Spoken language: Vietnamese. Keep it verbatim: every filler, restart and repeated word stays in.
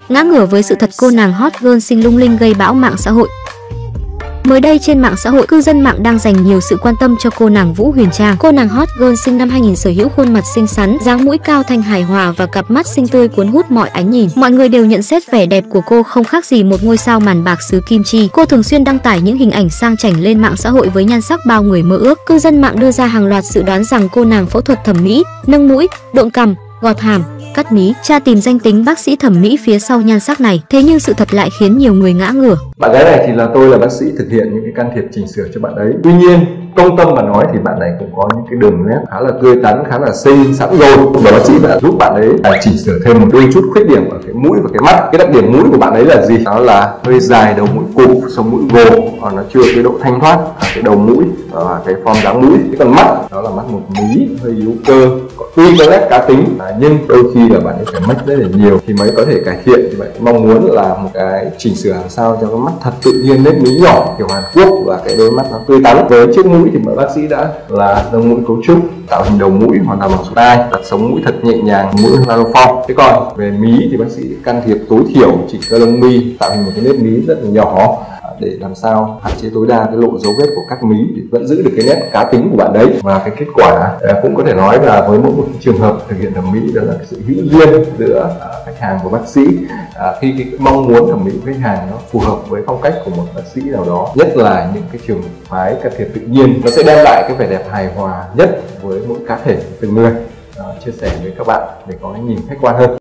Ngã ngửa với sự thật cô nàng hot girl xinh lung linh gây bão mạng xã hội. Mới đây trên mạng xã hội, cư dân mạng đang dành nhiều sự quan tâm cho cô nàng Vũ Huyền Trang. Cô nàng hot girl sinh năm hai nghìn sở hữu khuôn mặt xinh xắn, dáng mũi cao thanh hài hòa và cặp mắt xinh tươi cuốn hút mọi ánh nhìn. Mọi người đều nhận xét vẻ đẹp của cô không khác gì một ngôi sao màn bạc xứ Kim Chi. Cô thường xuyên đăng tải những hình ảnh sang chảnh lên mạng xã hội với nhan sắc bao người mơ ước. Cư dân mạng đưa ra hàng loạt dự đoán rằng cô nàng phẫu thuật thẩm mỹ, nâng mũi, độn cằm, gọt hàm, cắt mí, tra tìm danh tính bác sĩ thẩm mỹ phía sau nhan sắc này. Thế nhưng sự thật lại khiến nhiều người ngã ngửa. Bạn gái này thì là tôi là bác sĩ thực hiện những cái can thiệp chỉnh sửa cho bạn ấy. Tuy nhiên công tâm mà nói thì bạn này cũng có những cái đường nét khá là tươi tắn, khá là xinh sẵn rồi. Và bác sĩ đã giúp bạn ấy à, chỉnh sửa thêm một đôi chút khuyết điểm ở cái mũi và cái mắt. Cái đặc điểm mũi của bạn ấy là gì? Đó là hơi dài đầu mũi cụp, sống mũi gồ, còn nó chưa cái độ thanh thoát ở cái đầu mũi và cái form dáng mũi. Cái còn mắt đó là mắt một mí, hơi yếu cơ. Tuy có nét cá tính à, nhưng đôi khi là bạn ấy phải mất rất là nhiều thì mới có thể cải thiện. Thì bạn mong muốn là một cái chỉnh sửa làm sao cho cái mắt thật tự nhiên, nếp mí nhỏ kiểu Hàn Quốc và cái đôi mắt nó tươi tắn. Với chiếc mũi thì mọi bác sĩ đã là nâng mũi cấu trúc, tạo hình đầu mũi hoàn toàn bằng số tai, đặt sống mũi thật nhẹ nhàng, mũi nano form. Thế còn về mí thì bác sĩ can thiệp tối thiểu chỉnh cơ lông mi, tạo hình một cái nếp mí rất là nhỏ để làm sao hạn chế tối đa cái lộ dấu vết của các mí để vẫn giữ được cái nét cá tính của bạn đấy. Và cái kết quả cũng có thể nói là với mỗi một trường hợp thực hiện thẩm mỹ đó là cái sự hữu duyên giữa khách hàng và bác sĩ. À, khi cái mong muốn thẩm mỹ của khách hàng nó phù hợp với phong cách của một bác sĩ nào đó, nhất là những cái trường phái can thiệp tự nhiên, nó sẽ đem lại cái vẻ đẹp hài hòa nhất với mỗi cá thể từng người. À, chia sẻ với các bạn để có cái nhìn khách quan hơn.